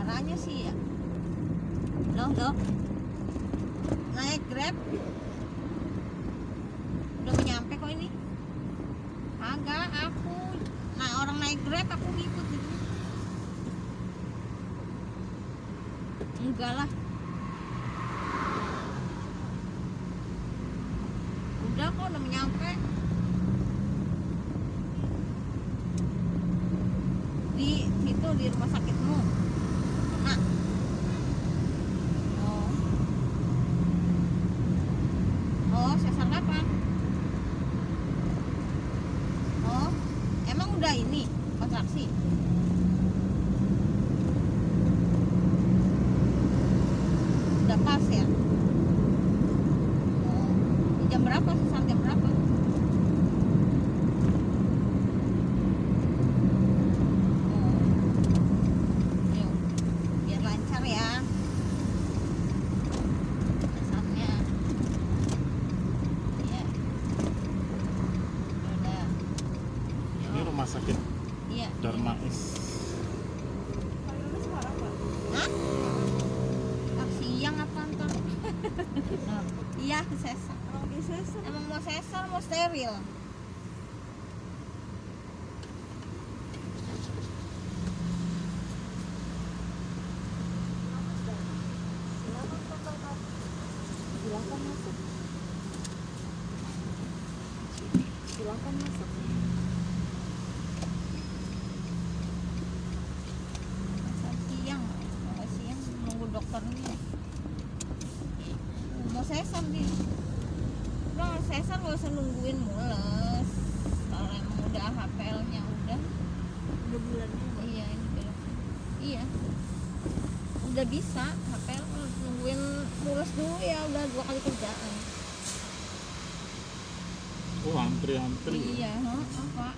caranya sih ya. Loh. Naik Grab. Udah nyampe kok ini. Agak aku. Nah, orang naik Grab aku ngikut gitu. Enggak lah. Udah kok udah nyampe. Di situ di rumah sakitmu. Nah. Oh, sesar kapan? Oh, emang udah ini kontraksi? Udah pas ya? Oh, jam berapa? Sesar jam berapa? Rumah sakit iya. Darmais. Hah? Siang apa ntar? Iya, sesar. Emang mau sesar, mau steril. Silakan masuk. Silakan masuk. Siang nunggu dokternya. Mau sesar dia. Udah sesar gak usah nungguin mules. Kalau emang udah HPL-nya udah bulannya. Iya ini belum. Iya. Udah bisa HPL, nungguin mules dulu ya, udah 2 kali kerjaan. Oh, antri. Iya, apa?